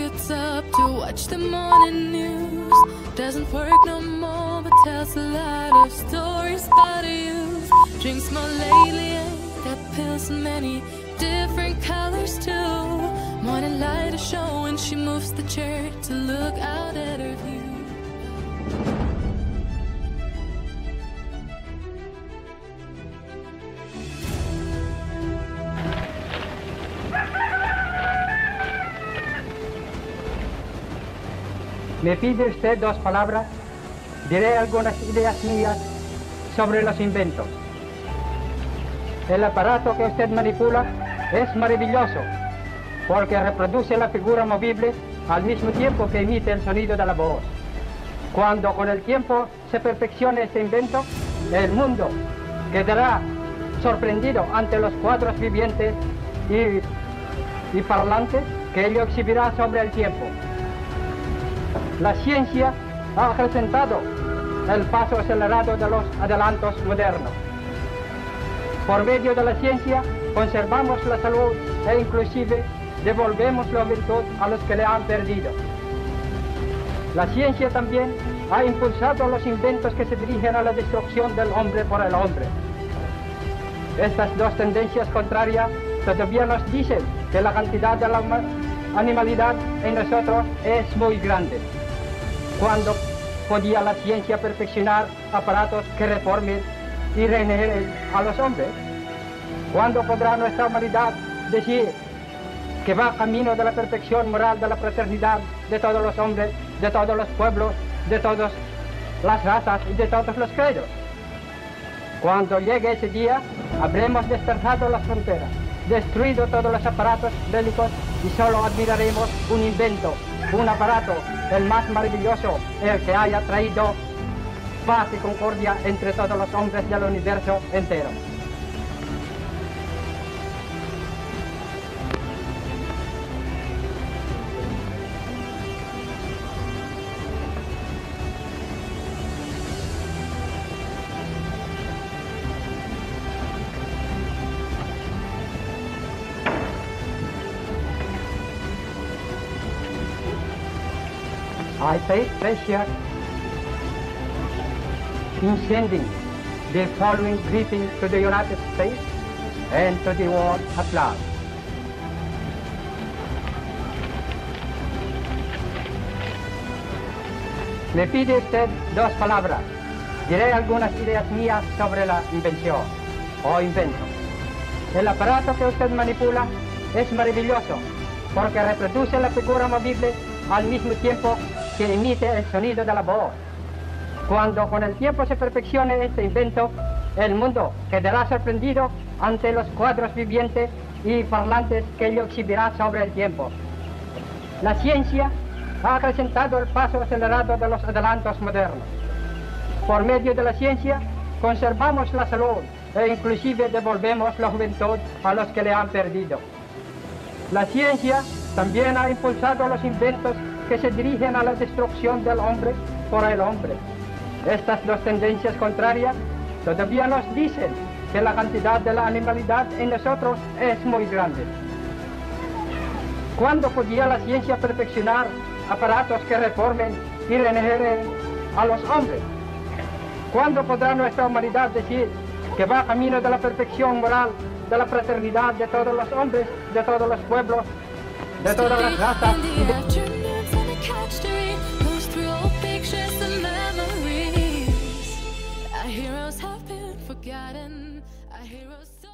gets up to watch the morning news. Doesn't work no more, but tells a lot of stories about youth. Drinks more lately, and got pills in many different colors too. Morning light is showing, she moves the chair to look out at her view. Me pide usted 2 palabras, diré algunas ideas mías sobre los inventos. El aparato que usted manipula es maravilloso, porque reproduce la figura movible al mismo tiempo que emite el sonido de la voz. Cuando con el tiempo se perfeccione este invento, el mundo quedará sorprendido ante los cuadros vivientes y parlantes que ello exhibirá sobre el tiempo. La ciencia ha acrecentado el paso acelerado de los adelantos modernos. Por medio de la ciencia conservamos la salud e inclusive devolvemos la virtud a los que le han perdido. La ciencia también ha impulsado los inventos que se dirigen a la destrucción del hombre por el hombre. Estas 2 tendencias contrarias todavía nos dicen que la cantidad de la animalidad en nosotros es muy grande. ¿Cuándo podía la ciencia perfeccionar aparatos que reformen y regeneren a los hombres? ¿Cuándo podrá nuestra humanidad decir que va camino de la perfección moral, de la fraternidad de todos los hombres, de todos los pueblos, de todas las razas y de todos los credos? Cuando llegue ese día, habremos desterrado las fronteras, destruido todos los aparatos bélicos y solo admiraremos un invento, un aparato, el más maravilloso, el que haya traído paz y concordia entre todos los hombres del universo entero. I take pleasure in sending the following greeting to the United States and to the world at large. Me pide usted 2 palabras. Diré algunas ideas mías sobre la invención o invento. El aparato que usted manipula es maravilloso porque reproduce la figura movible al mismo tiempo que emite el sonido de la voz. Cuando con el tiempo se perfeccione este invento, el mundo quedará sorprendido ante los cuadros vivientes y parlantes que ello exhibirá sobre el tiempo. La ciencia ha acrecentado el paso acelerado de los adelantos modernos. Por medio de la ciencia conservamos la salud e inclusive devolvemos la juventud a los que le han perdido. La ciencia también ha impulsado los inventos que se dirigen a la destrucción del hombre por el hombre. Estas 2 tendencias contrarias todavía nos dicen que la cantidad de la animalidad en nosotros es muy grande. ¿Cuándo podía la ciencia perfeccionar aparatos que reformen y regeneren a los hombres? ¿Cuándo podrá nuestra humanidad decir que va camino de la perfección moral, de la fraternidad de todos los hombres, de todos los pueblos, de todas las razas? Our heroes have been forgotten. Our heroes